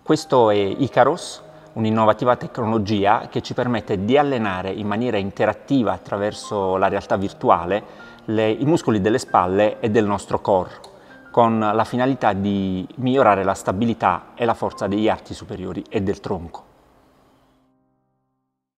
Questo è Icaros, un'innovativa tecnologia che ci permette di allenare in maniera interattiva attraverso la realtà virtuale i muscoli delle spalle e del nostro core, con la finalità di migliorare la stabilità e la forza degli arti superiori e del tronco.